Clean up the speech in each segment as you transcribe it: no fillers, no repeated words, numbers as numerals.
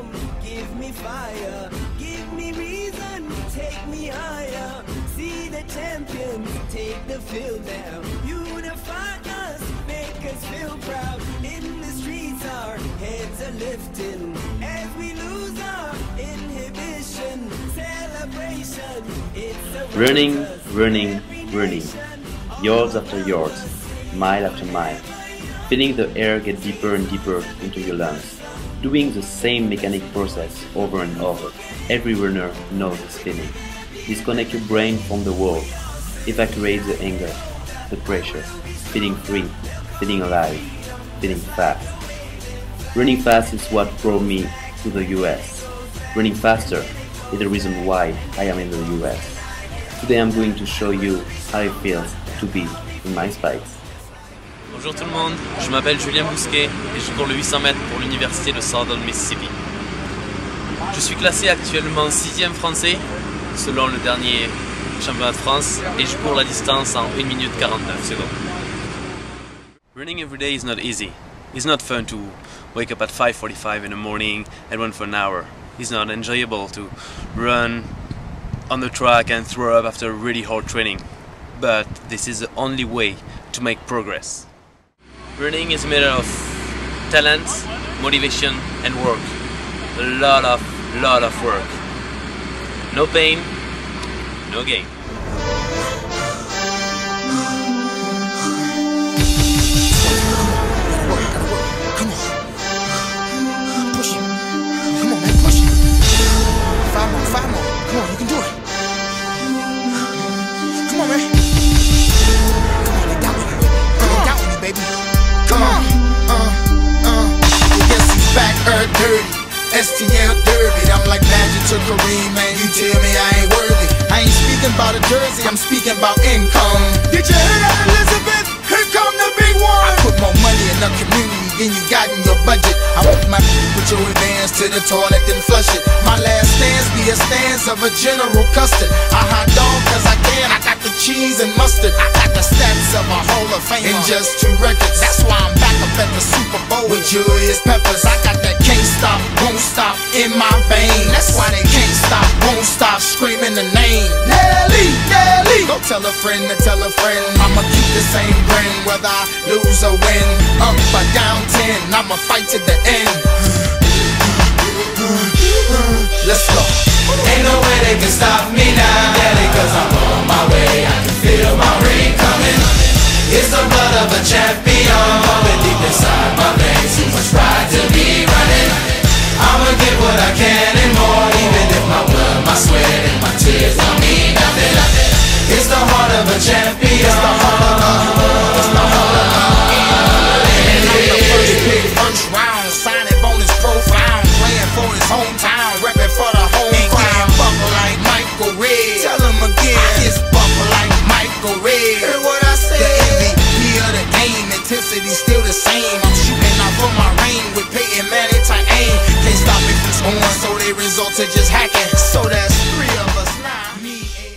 come, give me fire, give me reason, take me higher. See the champions take the field now. Unify us, make us feel proud. In the streets our heads are lifting as we lose our inhibition. Celebration, it's a Running, running, running. Yards after yards, mile after mile. Feeling the air get deeper and deeper into your lungs. Doing the same mechanic process over and over. Every runner knows this feeling. Disconnect your brain from the world. Evacuate the anger, the pressure. Feeling free, feeling alive, feeling fast. Running fast is what brought me to the US. Running faster is the reason why I am in the US. Today I'm going to show you how it feels to be in my spikes. Bonjour tout le monde, je m'appelle Julien Bousquet et je cours le 800 mètres pour l'université de Southern Mississippi. Je suis classé actuellement 6e français selon le dernier championnat de France et je cours la distance en 1 minute 49 secondes. Running every day is not easy. It's not fun to wake up at 5:45 in the morning and run for an hour. It's not enjoyable to run on the track and throw up after really hard training. But this is the only way to make progress. Running is a matter of talent, motivation and work. A lot of work. No pain, no gain. STL Derby, I'm like Magic to Kareem, man, you tell me I ain't worthy. I ain't speaking about a jersey, I'm speaking about income. Did you hear that, Elizabeth? Here come the big one. I put more money in the community than you got in your budget. I want my put your advance to the toilet then flush it. My last stance be a stance of a General Custard. I hot dog cause I can, I got the cheese and mustard. I got the stats of a Hall of Fame in just 2 records. That's why I'm back up at the Super Bowl with Julius Peppers. I got that can't stop, won't stop in my veins. That's why they can't stop, won't stop screaming the name Nelly, Nelly. Go tell a friend to tell a friend I'ma keep the same grin whether I lose or win. Up or down 10, I'ma fight to the end. Let's go. Ain't no way they can stop me now, Nelly, cause I'm on my way. I can feel my ring coming. It's the blood of a champion pumping deep inside my veins. Too much pride to be running. I'ma get what I can and more, even if my blood, my sweat, and my tears don't mean nothing. It's the heart of a champion. It's the heart of a, it's the heart of a. And I'm the first pick, first round, signing bonus profound, playing for his hometown, repping for the home crowd. Buckle like Michael Red. Tell him again. I just buckle like Michael Red. Hear what I said? The MVP of the game, intensity still the same. I'm shooting out from my range with Peyton Manning tight aim. Can't stop me from scoring, so they result to just hacking. So that's 3 of us now. Me,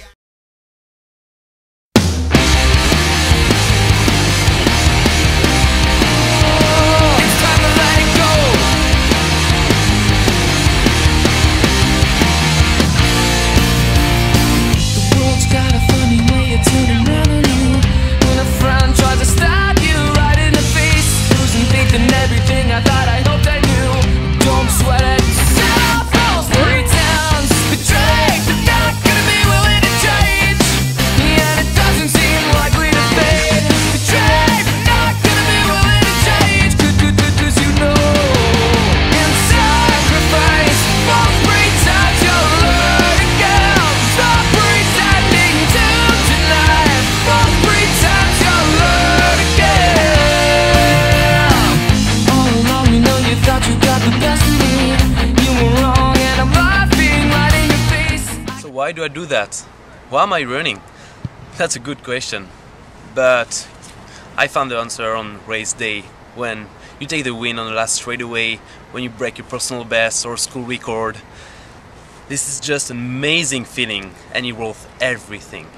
Why do I do that? Why am I running? That's a good question. But I found the answer on race day, when you take the win on the last straightaway, when you break your personal best or school record. This is just an amazing feeling, and it's worth everything.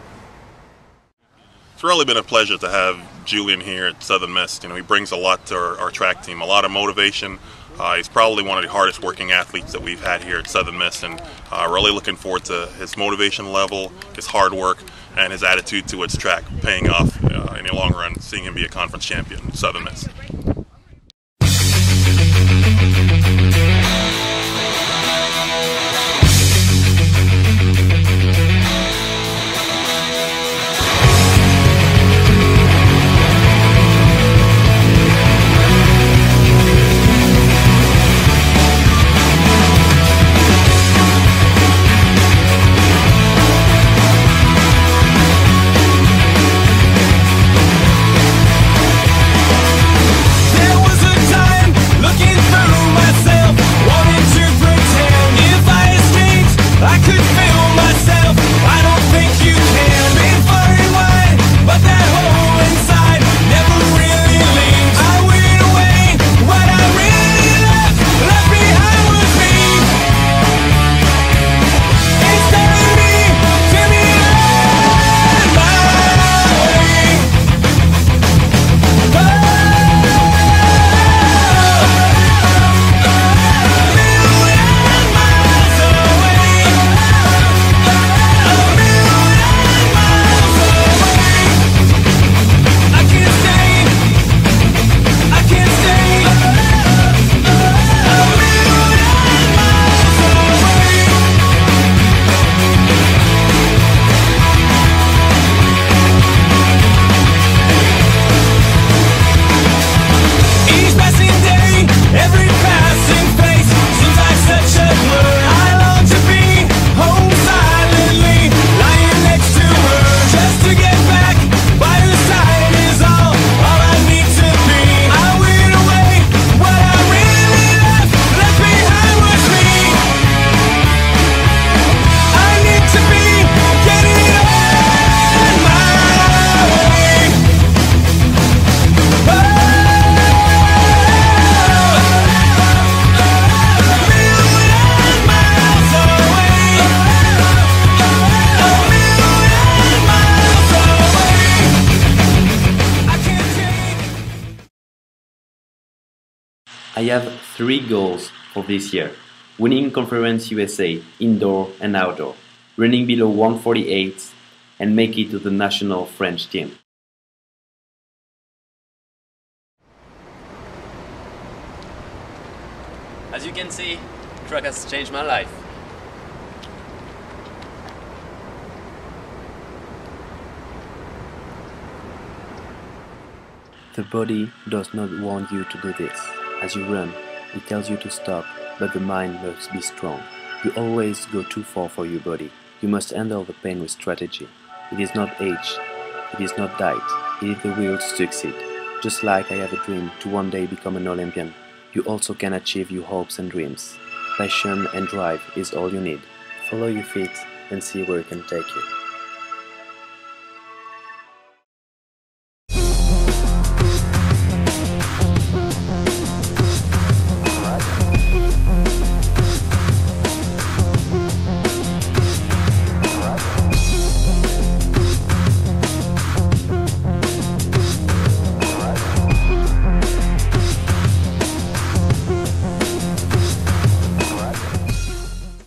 It's really been a pleasure to have Julien here at Southern Miss. You know, he brings a lot to our track team, a lot of motivation, He's probably one of the hardest working athletes that we've had here at Southern Miss, and really looking forward to his motivation level, his hard work, and his attitude towards track paying off in the long run, seeing him be a conference champion at Southern Miss. I have 3 goals for this year: winning Conference USA indoor and outdoor, running below 1:48, and make it to the national French team. As you can see, track has changed my life. The body does not want you to do this. As you run, it tells you to stop, but the mind must be strong. You always go too far for your body. You must handle the pain with strategy. It is not age, it is not diet, it is the will to succeed. Just like I have a dream to one day become an Olympian, you also can achieve your hopes and dreams. Passion and drive is all you need. Follow your feet and see where it can take you.